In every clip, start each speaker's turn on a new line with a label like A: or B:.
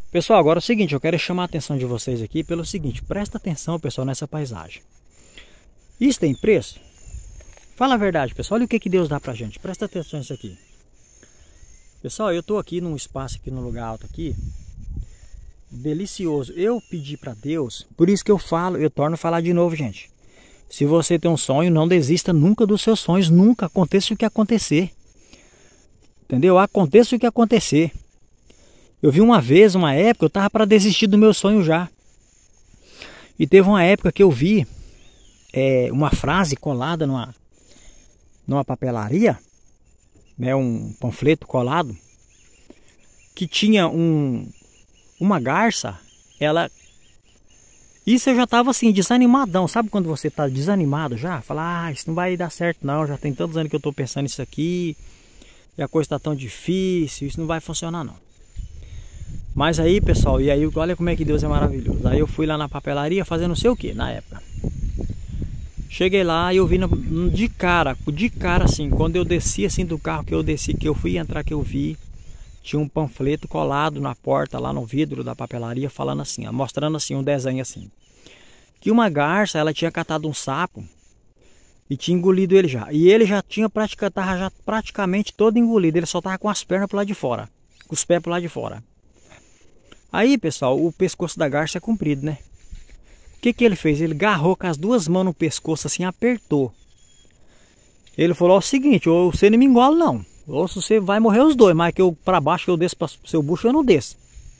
A: Pessoal, agora é o seguinte, eu quero chamar a atenção de vocês aqui pelo seguinte, presta atenção, pessoal, nessa paisagem. Isso tem preço? Fala a verdade, pessoal, olha o que que Deus dá pra gente, presta atenção nisso aqui. Pessoal, eu tô aqui num espaço aqui, num lugar alto aqui, delicioso. Eu pedi pra Deus, por isso que eu falo, eu torno a falar de novo, gente. Se você tem um sonho, não desista nunca dos seus sonhos, nunca, aconteça o que acontecer. Entendeu? Aconteça o que acontecer. Eu vi uma vez, uma época, eu tava para desistir do meu sonho já. E teve uma época que eu vi uma frase colada numa papelaria, né, um panfleto colado, que tinha uma garça, ela... Isso eu já tava assim, desanimadão. Sabe quando você tá desanimado já? Fala, isso não vai dar certo não, já tem tantos anos que eu tô pensando nisso aqui, e a coisa tá tão difícil, isso não vai funcionar não. Mas aí, pessoal, e aí olha como é que Deus é maravilhoso. Aí eu fui lá na papelaria fazer não sei o que na época. Cheguei lá e eu vi de cara assim, quando eu desci assim do carro que eu desci, que eu fui entrar, que eu vi, tinha um panfleto colado na porta, lá no vidro da papelaria, falando assim, ó, mostrando assim um desenho assim. Que uma garça, ela tinha catado um sapo e tinha engolido ele já. E ele já tinha praticamente todo engolido, ele só tava com as pernas pro lado de fora, com os pés pro lado de fora. Aí, pessoal, o pescoço da garça é comprido, né? O que que ele fez? Ele agarrou com as duas mãos no pescoço assim, apertou. Ele falou o seguinte, ou você não me engola não. Ou se você vai morrer os dois, mas que eu para baixo que eu desço para o seu bucho, eu não desço.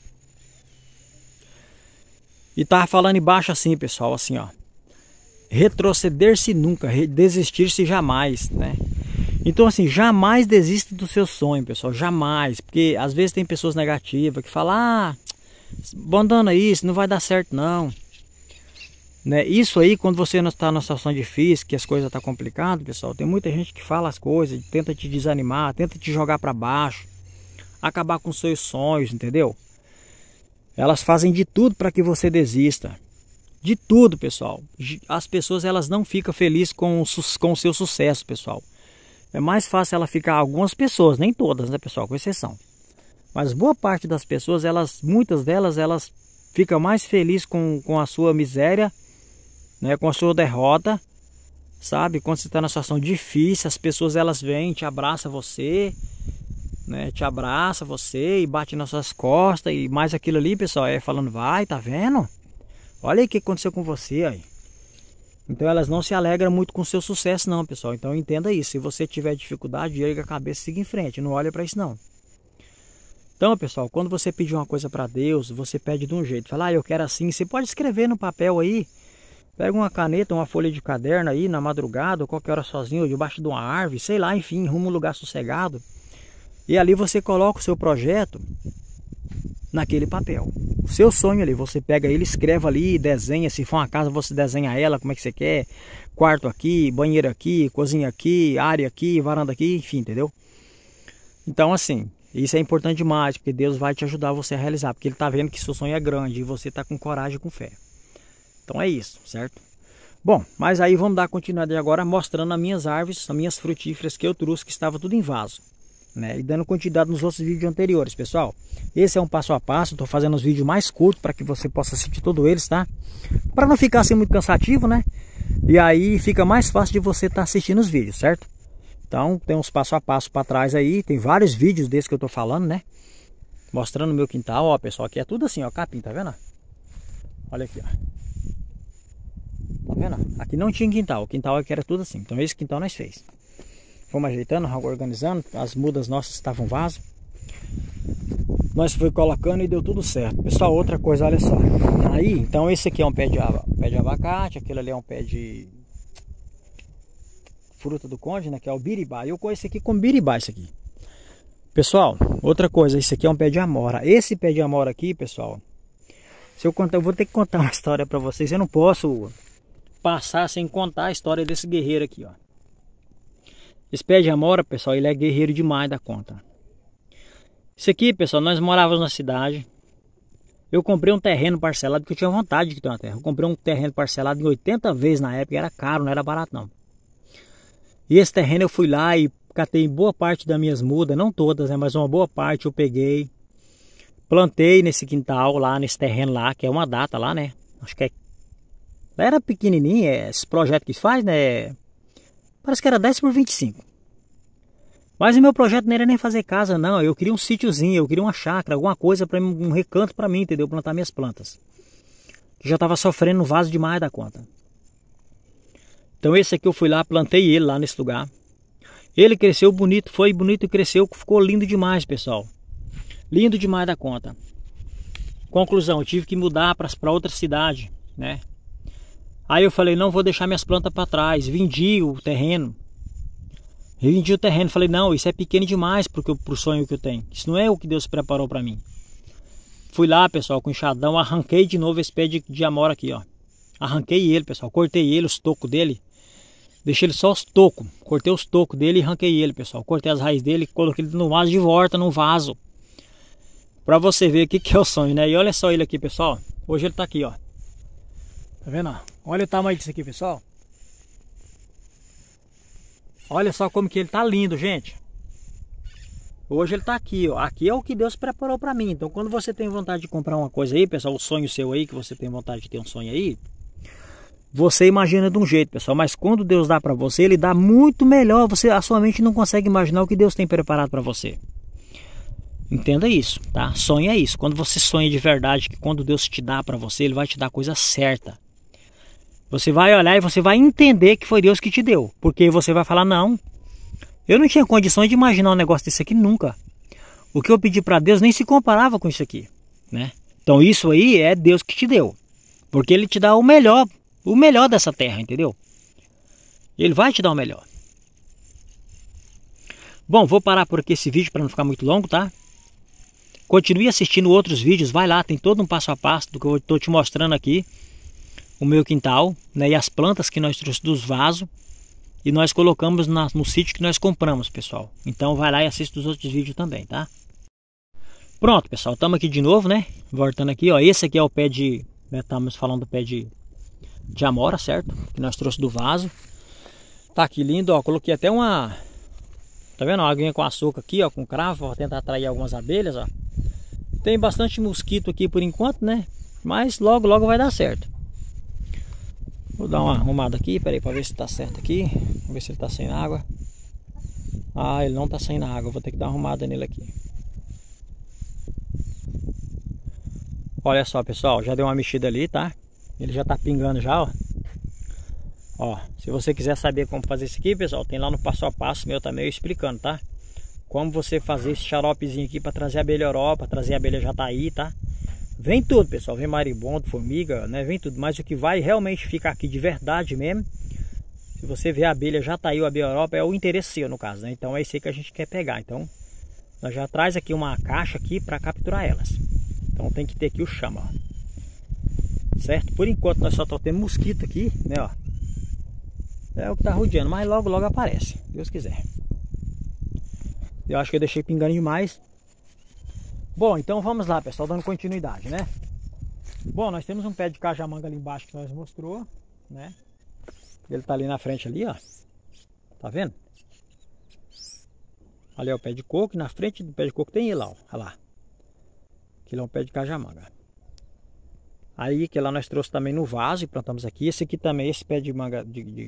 A: E tava falando embaixo assim, pessoal, assim, ó. Retroceder-se nunca, desistir-se jamais, né? Então assim, jamais desista do seu sonho, pessoal, jamais. Porque às vezes tem pessoas negativas que falam, abandona isso, não vai dar certo não. Né? Isso aí, quando você não está numa situação difícil, que as coisas estão complicadas, pessoal, tem muita gente que fala as coisas, tenta te desanimar, tenta te jogar para baixo, acabar com seus sonhos, entendeu? Elas fazem de tudo para que você desista. De tudo, pessoal. As pessoas, elas não ficam felizes com o seu sucesso, pessoal. É mais fácil ela ficar, algumas pessoas, nem todas, né, pessoal, com exceção. Mas boa parte das pessoas, muitas delas, elas ficam mais felizes com a sua miséria, né, com a sua derrota, sabe? Quando você está numa situação difícil, as pessoas elas vêm, te abraçam você, né? Te abraça você e bate nas suas costas e mais aquilo ali, pessoal, falando, vai, tá vendo? Olha aí o que aconteceu com você aí. Então elas não se alegram muito com o seu sucesso não, pessoal. Então entenda isso, se você tiver dificuldade, erga a cabeça e siga em frente, não olha para isso não. Então, pessoal, quando você pedir uma coisa para Deus, você pede de um jeito. Fala, eu quero assim, você pode escrever no papel aí. Pega uma caneta, uma folha de caderno aí na madrugada, ou qualquer hora sozinho, ou debaixo de uma árvore, sei lá, enfim, arruma um lugar sossegado. E ali você coloca o seu projeto naquele papel. O seu sonho ali, você pega ele, escreve ali, desenha, se for uma casa você desenha ela, como é que você quer. Quarto aqui, banheiro aqui, cozinha aqui, área aqui, varanda aqui, enfim, entendeu? Então assim, isso é importante demais, porque Deus vai te ajudar você a realizar, porque Ele está vendo que seu sonho é grande e você está com coragem e com fé. Então é isso, certo? Bom, mas aí vamos dar continuidade agora mostrando as minhas árvores, as minhas frutíferas que eu trouxe, que estava tudo em vaso, né? E dando continuidade nos outros vídeos anteriores, pessoal. Esse é um passo a passo, estou fazendo os vídeos mais curtos para que você possa assistir todos eles, tá? Para não ficar assim muito cansativo, né? E aí fica mais fácil de você estar assistindo os vídeos, certo? Então tem uns passo a passo para trás aí, tem vários vídeos desses que eu estou falando, né? Mostrando o meu quintal, ó, pessoal, aqui é tudo assim, ó, capim, tá vendo? Olha aqui, ó. Tá vendo? Aqui não tinha quintal, o quintal aqui era tudo assim. Então esse quintal nós fez. Fomos ajeitando, organizando, as mudas nossas estavam vaso. Nós foi colocando e deu tudo certo. Pessoal, outra coisa, olha só. Aí, então esse aqui é um pé de abacate, aquele ali é um pé de fruta do conde, né, que é o biribá. Eu conheço aqui como biribá isso aqui. Pessoal, outra coisa, esse aqui é um pé de amora. Esse pé de amora aqui, pessoal, se eu contar, eu vou ter que contar uma história para vocês. Eu não posso passar sem contar a história desse guerreiro aqui, ó. Esse pé de amora, pessoal, ele é guerreiro demais da conta. Isso aqui, pessoal, nós morávamos na cidade. Eu comprei um terreno parcelado porque eu tinha vontade de ter uma terra. Eu comprei um terreno parcelado em 80 vezes na época, era caro, não era barato não. E esse terreno eu fui lá e catei boa parte das minhas mudas, não todas, né, mas uma boa parte eu peguei. Plantei nesse quintal, lá nesse terreno lá, que é uma data lá, né? Acho que é... Era pequenininho, esse projeto que faz, né? Parece que era 10 por 25. Mas o meu projeto não era nem fazer casa, não. Eu queria um sítiozinho, eu queria uma chácara, alguma coisa, para um recanto para mim, entendeu? Plantar minhas plantas. Que já estava sofrendo no vaso demais da conta. Então esse aqui eu fui lá, plantei ele lá nesse lugar. Ele cresceu bonito, foi bonito e cresceu, ficou lindo demais, pessoal. Lindo demais da conta. Conclusão, eu tive que mudar para outra cidade, né? Aí eu falei, não vou deixar minhas plantas para trás. Vendi o terreno. Vendi o terreno, falei, não, isso é pequeno demais pro sonho que eu tenho. Isso não é o que Deus preparou para mim. Fui lá, pessoal, com enxadão, arranquei de novo esse pé de amora aqui, ó. Arranquei ele, pessoal, cortei ele, os tocos dele. Deixei ele só os tocos. Cortei os tocos dele e arranquei ele, pessoal. Cortei as raízes dele e coloquei ele no vaso de volta, no vaso. Pra você ver o que é o sonho, né? E olha só ele aqui, pessoal. Hoje ele tá aqui, ó. Tá vendo, ó? Olha o tamanho disso aqui, pessoal. Olha só como que ele tá lindo, gente. Hoje ele tá aqui, ó. Aqui é o que Deus preparou pra mim. Então quando você tem vontade de comprar uma coisa aí, pessoal, o sonho seu aí, que você tem vontade de ter um sonho aí, você imagina de um jeito, pessoal. Mas quando Deus dá pra você, Ele dá muito melhor. A sua mente não consegue imaginar o que Deus tem preparado pra você. Entenda isso, tá? Sonho é isso. Quando você sonha de verdade, que quando Deus te dá pra você, Ele vai te dar a coisa certa. Você vai olhar e você vai entender que foi Deus que te deu. Porque você vai falar, não, eu não tinha condições de imaginar um negócio desse aqui nunca. O que eu pedi para Deus nem se comparava com isso aqui, né? Então isso aí é Deus que te deu. Porque Ele te dá o melhor dessa terra, entendeu? Ele vai te dar o melhor. Bom, vou parar por aqui esse vídeo para não ficar muito longo, tá? Continue assistindo outros vídeos, vai lá, tem todo um passo a passo do que eu estou te mostrando aqui. O meu quintal, né, e as plantas que nós trouxemos dos vasos e nós colocamos no sítio que nós compramos, pessoal. Então vai lá e assista os outros vídeos também, tá? Pronto, pessoal, estamos aqui de novo, né? Voltando aqui, ó, esse aqui é o pé de, né, estamos falando do pé de amora, certo? Que nós trouxemos do vaso. Tá aqui lindo, ó, coloquei até uma, tá vendo? Uma aguinha com açúcar aqui, ó, com cravo, para tentar atrair algumas abelhas, ó. Tem bastante mosquito aqui por enquanto, né? Mas logo, logo vai dar certo. Vou dar uma arrumada aqui, peraí, para ver se tá certo aqui. Vamos ver se ele tá sem água. Ah, ele não tá sem água, vou ter que dar uma arrumada nele aqui. Olha só, pessoal, já deu uma mexida ali, tá? Ele já tá pingando já, ó. Ó, se você quiser saber como fazer isso aqui, pessoal, tem lá no passo a passo meu também, eu explicando, tá? Como você fazer esse xaropezinho aqui para trazer a abelha Europa, trazer a abelha Jataí, tá? Vem tudo, pessoal, vem marimbondo, formiga, né? Vem tudo, mas o que vai realmente ficar aqui de verdade mesmo, se você ver a abelha Jataí ou a abelha Europa, é o interesse seu no caso, né? Então é isso aí que a gente quer pegar. Então nós já traz aqui uma caixa aqui para capturar elas. Então tem que ter aqui o chama, ó. Certo? Por enquanto nós só estamos tendo mosquito aqui, né, ó. É o que tá rodeando, mas logo logo aparece, Deus quiser. Eu acho que eu deixei pingando demais. Bom, então vamos lá, pessoal, dando continuidade, né? Bom, nós temos um pé de cajamanga ali embaixo que nós mostrou, né? Ele tá ali na frente ali, ó. Tá vendo? Ali é o pé de coco e na frente do pé de coco tem ele lá, ó. Olha lá. Aquele é um pé de cajamanga. Aí que lá nós trouxemos também no vaso e plantamos aqui. Esse aqui também, esse pé de manga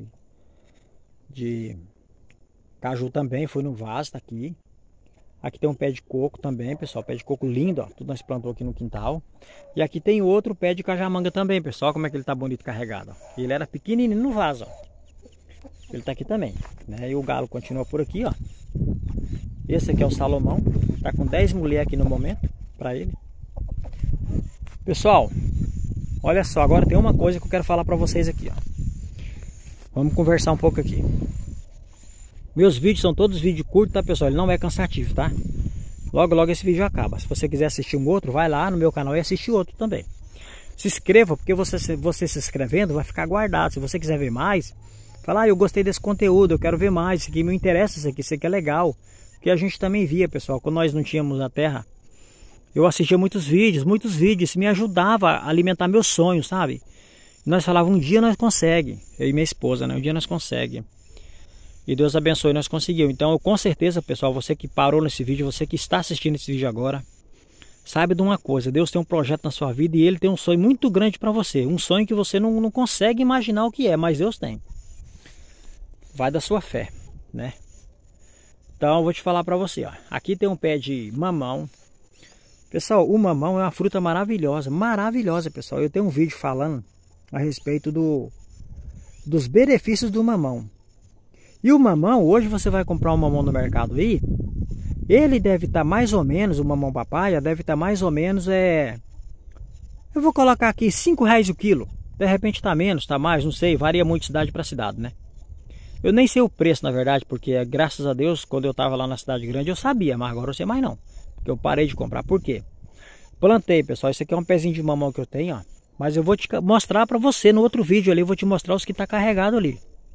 A: de caju também foi no vaso, tá aqui. Aqui tem um pé de coco também, pessoal, pé de coco lindo, ó, tudo nós plantamos aqui no quintal. E aqui tem outro pé de cajamanga também, pessoal, como é que ele tá bonito carregado, ó. Ele era pequenininho no vaso, ó. Ele tá aqui também, né? E o galo continua por aqui, ó. Esse aqui é o Salomão, tá com 10 mulheres aqui no momento, pra ele. Pessoal, olha só, agora tem uma coisa que eu quero falar pra vocês aqui, ó. Vamos conversar um pouco aqui. Meus vídeos são todos vídeos curtos, tá, pessoal? Ele não é cansativo, tá? Logo, logo esse vídeo acaba. Se você quiser assistir um outro, vai lá no meu canal e assiste outro também. Se inscreva, porque você se inscrevendo vai ficar guardado. Se você quiser ver mais, fala, eu gostei desse conteúdo, eu quero ver mais, isso aqui me interessa, isso aqui é legal. Porque a gente também via, pessoal, quando nós não tínhamos a terra, eu assistia muitos vídeos, isso me ajudava a alimentar meus sonhos, sabe? Nós falávamos, um dia nós conseguimos, eu e minha esposa, né? Um dia nós conseguimos. E Deus abençoe, nós conseguimos. Então, com certeza, pessoal, você que parou nesse vídeo, você que está assistindo esse vídeo agora, saiba de uma coisa, Deus tem um projeto na sua vida e Ele tem um sonho muito grande para você. Um sonho que você não consegue imaginar o que é, mas Deus tem. Vai da sua fé, né? Então eu vou te falar para você, ó. Aqui tem um pé de mamão. Pessoal, o mamão é uma fruta maravilhosa, maravilhosa, pessoal. Eu tenho um vídeo falando a respeito dos benefícios do mamão. E o mamão, hoje você vai comprar um mamão no mercado aí, ele deve estar mais ou menos, o mamão papaya deve estar mais ou menos, eu vou colocar aqui R$5 o quilo. De repente está menos, está mais, não sei, varia muito de cidade para cidade, né? Eu nem sei o preço, na verdade, porque graças a Deus, quando eu estava lá na cidade grande, eu sabia, mas agora eu sei mais não. Porque eu parei de comprar. Por quê? Plantei, pessoal, esse aqui é um pezinho de mamão que eu tenho, ó. Mas eu vou te mostrar para você no outro vídeo ali, eu vou te mostrar os que tá carregado ali.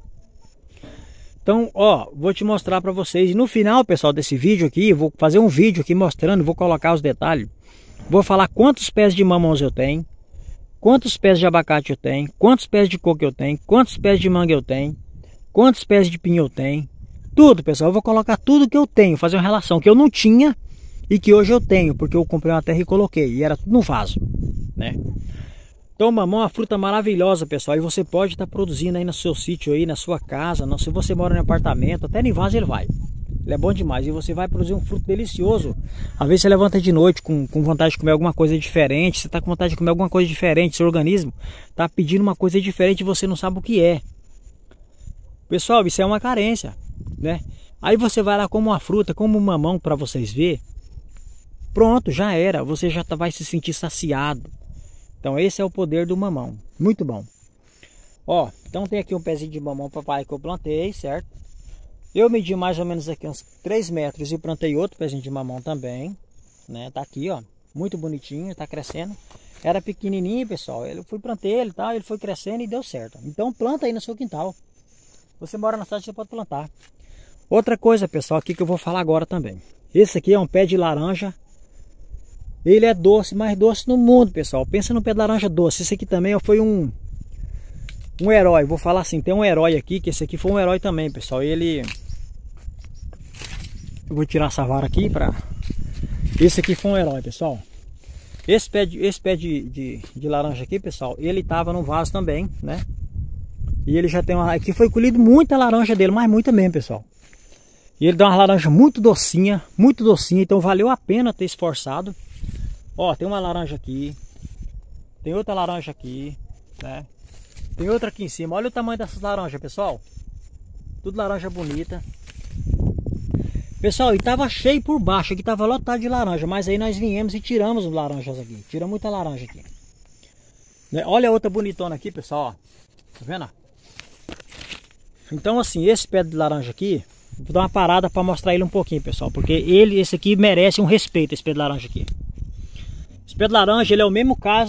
A: Então, ó, vou te mostrar para vocês. E no final, pessoal, desse vídeo aqui, eu vou fazer um vídeo aqui mostrando, vou colocar os detalhes. Vou falar quantos pés de mamões eu tenho, quantos pés de abacate eu tenho, quantos pés de coco eu tenho, quantos pés de manga eu tenho, quantos pés de pinho eu tenho. Tudo, pessoal, eu vou colocar tudo que eu tenho, fazer uma relação que eu não tinha e que hoje eu tenho, porque eu comprei uma terra e coloquei, e era tudo no vaso, né? Então o mamão é uma fruta maravilhosa, pessoal, e você pode estar produzindo aí no seu sítio, aí na sua casa, se você mora em apartamento, até em vaso ele vai. Ele é bom demais e você vai produzir um fruto delicioso. Às vezes você levanta de noite com vontade de comer alguma coisa diferente, você está com vontade de comer alguma coisa diferente, seu organismo está pedindo uma coisa diferente e você não sabe o que é. Pessoal, isso é uma carência, né? Aí você vai lá como uma fruta, como um mamão para vocês verem. Pronto, já era, você já vai se sentir saciado. Então esse é o poder do mamão, muito bom. Ó, então tem aqui um pezinho de mamão papai que eu plantei, certo? Eu medi mais ou menos aqui uns 3 metros e plantei outro pezinho de mamão também, né? Tá aqui, ó, muito bonitinho, tá crescendo. Era pequenininho, pessoal, eu plantei ele, tá? Ele foi crescendo e deu certo. Então planta aí no seu quintal. Você mora na cidade, você pode plantar. Outra coisa, pessoal, aqui que eu vou falar agora também. Esse aqui é um pé de laranja. Ele é doce, mais doce no mundo, pessoal. Pensa no pé de laranja doce. Esse aqui também foi um herói. Vou falar assim, tem um herói aqui, que esse aqui foi um herói também, pessoal. Ele... Eu vou tirar essa vara aqui para... Esse aqui foi um herói, pessoal. Esse pé de laranja aqui, pessoal, ele tava no vaso também, né? E ele já tem uma... Aqui foi colhido muita laranja dele, mas muita mesmo, pessoal. E ele dá uma laranja muito docinha, então valeu a pena ter esforçado. Ó, tem uma laranja aqui, tem outra laranja aqui, né? Tem outra aqui em cima. Olha o tamanho dessas laranjas, pessoal. Tudo laranja bonita. Pessoal, e tava cheio por baixo, aqui tava lotado de laranja, mas aí nós viemos e tiramos as laranjas aqui. Tiramos muita laranja aqui. Olha a outra bonitona aqui, pessoal, ó. Tá vendo? Então assim, esse pé de laranja aqui, vou dar uma parada para mostrar ele um pouquinho, pessoal, porque esse aqui merece um respeito, esse pé de laranja aqui. Esse pé de laranja, ele é o mesmo caso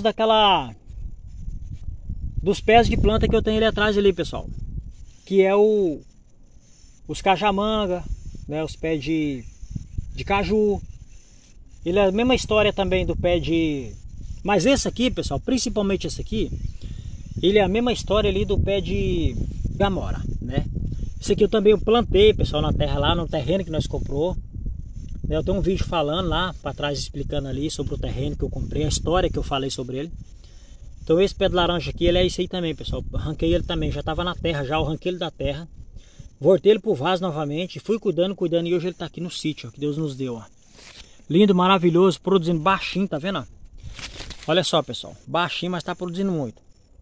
A: dos pés de planta que eu tenho ali atrás ali, pessoal, que é os cajamanga, né, os pés de caju. Ele é a mesma história também do pé de... Mas esse aqui, pessoal, principalmente esse aqui, ele é a mesma história ali do pé de gamora, né? Esse aqui eu também plantei, pessoal, na terra lá, no terreno que nós comprou. Eu tenho um vídeo falando lá para trás, explicando ali sobre o terreno que eu comprei, a história que eu falei sobre ele. Então esse pé de laranja aqui, ele é esse aí também, pessoal. Arranquei ele também, já estava na terra, já eu arranquei ele da terra. Voltei ele pro vaso novamente, fui cuidando e hoje ele está aqui no sítio, ó, que Deus nos deu, ó. Lindo, maravilhoso, produzindo baixinho, tá vendo? Olha só, pessoal, baixinho, mas está produzindo muito.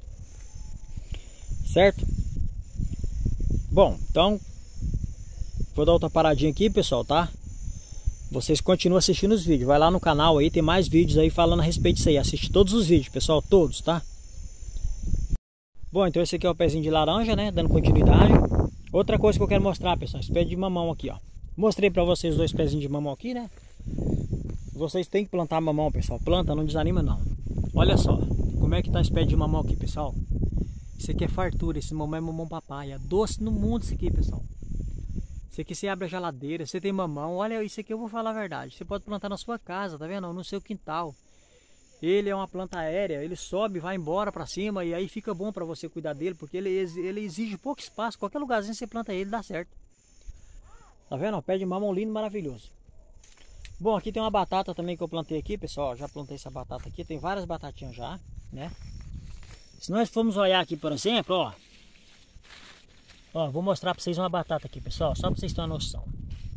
A: Certo? Bom, então vou dar outra paradinha aqui, pessoal, tá? Vocês continuam assistindo os vídeos. Vai lá no canal aí, tem mais vídeos aí falando a respeito disso aí. Assiste todos os vídeos, pessoal, todos, tá? Bom, então esse aqui é o pezinho de laranja, né? Dando continuidade. Outra coisa que eu quero mostrar, pessoal, esse pé de mamão aqui, ó. Mostrei pra vocês os 2 pezinhos de mamão aqui, né? Vocês têm que plantar mamão, pessoal. Planta, não desanima não. Olha só, como é que tá esse pé de mamão aqui, pessoal. Isso aqui é fartura, esse mamão é mamão papaya. Doce no mundo isso aqui, pessoal. Isso aqui você abre a geladeira, você tem mamão. Olha, isso aqui eu vou falar a verdade. Você pode plantar na sua casa, tá vendo? No seu quintal. Ele é uma planta aérea, ele sobe, vai embora para cima e aí fica bom para você cuidar dele, porque ele exige pouco espaço. Qualquer lugarzinho você planta ele, dá certo. Tá vendo? Pé de mamão lindo, maravilhoso. Bom, aqui tem uma batata também que eu plantei aqui, pessoal. Já plantei essa batata aqui, tem várias batatinhas já, né? Se nós formos olhar aqui, por exemplo, ó. Ó, vou mostrar pra vocês uma batata aqui, pessoal, só pra vocês terem uma noção.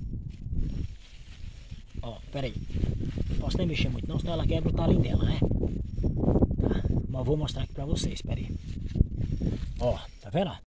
A: Ó, pera aí. Não posso nem mexer muito não, senão ela quebra o talinho dela, né? Tá, mas vou mostrar aqui pra vocês, pera aí. Ó, tá vendo?